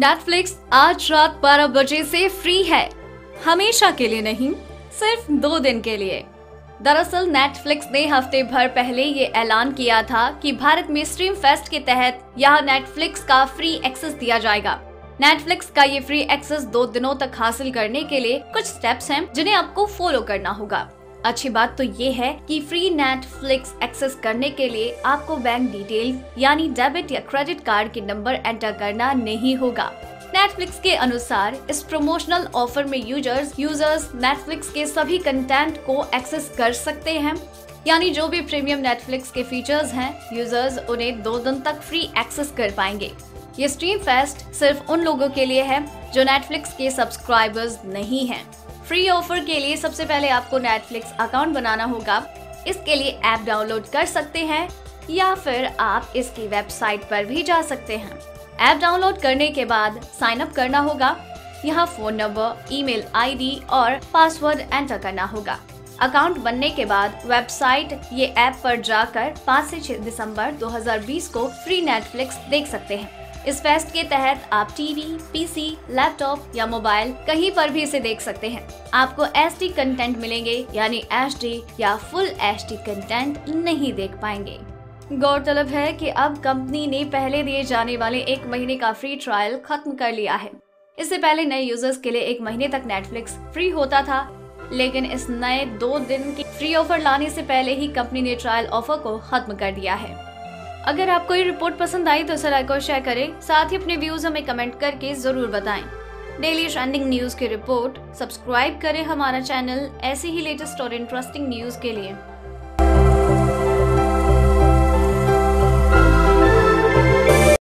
Netflix आज रात 12 बजे से फ्री है, हमेशा के लिए नहीं, सिर्फ 2 दिन के लिए। दरअसल नेटफ्लिक्स ने हफ्ते भर पहले ये ऐलान किया था कि भारत में स्ट्रीम फेस्ट के तहत यहाँ नेटफ्लिक्स का फ्री एक्सेस दिया जाएगा। नेटफ्लिक्स का ये फ्री एक्सेस 2 दिनों तक हासिल करने के लिए कुछ स्टेप्स हैं जिन्हें आपको फॉलो करना होगा। अच्छी बात तो ये है कि फ्री नेटफ्लिक्स एक्सेस करने के लिए आपको बैंक डिटेल यानी डेबिट या क्रेडिट कार्ड के नंबर एंटर करना नहीं होगा। नेटफ्लिक्स के अनुसार इस प्रमोशनल ऑफर में यूजर्स नेटफ्लिक्स के सभी कंटेंट को एक्सेस कर सकते हैं, यानी जो भी प्रीमियम नेटफ्लिक्स के फीचर्स हैं यूजर्स उन्हें 2 दिन तक फ्री एक्सेस कर पाएंगे। ये स्ट्रीम फेस्ट सिर्फ उन लोगों के लिए है जो नेटफ्लिक्स के सब्सक्राइबर्स नहीं हैं। फ्री ऑफर के लिए सबसे पहले आपको नेटफ्लिक्स अकाउंट बनाना होगा। इसके लिए ऐप डाउनलोड कर सकते हैं या फिर आप इसकी वेबसाइट पर भी जा सकते हैं। ऐप डाउनलोड करने के बाद साइन अप करना होगा। यहाँ फोन नंबर, ईमेल आईडी और पासवर्ड एंटर करना होगा। अकाउंट बनने के बाद वेबसाइट ये ऐप पर जाकर 5 से 6 दिसंबर 2020 को फ्री नेटफ्लिक्स देख सकते हैं। इस फेस्ट के तहत आप टीवी, पीसी, लैपटॉप या मोबाइल कहीं पर भी इसे देख सकते हैं। आपको एचडी कंटेंट मिलेंगे, यानी एचडी या फुल एचडी कंटेंट नहीं देख पाएंगे। गौरतलब है कि अब कंपनी ने पहले दिए जाने वाले 1 महीने का फ्री ट्रायल खत्म कर लिया है। इससे पहले नए यूजर्स के लिए 1 महीने तक नेटफ्लिक्स फ्री होता था, लेकिन इस नए 2 दिन की फ्री ऑफर लाने से पहले ही कंपनी ने ट्रायल ऑफर को खत्म कर दिया है। अगर आपको ये रिपोर्ट पसंद आई तो इसे लाइक और शेयर करें, साथ ही अपने व्यूज हमें कमेंट करके जरूर बताएं। डेली ट्रेंडिंग न्यूज की रिपोर्ट सब्सक्राइब करें हमारा चैनल ऐसे ही लेटेस्ट और इंटरेस्टिंग न्यूज के लिए।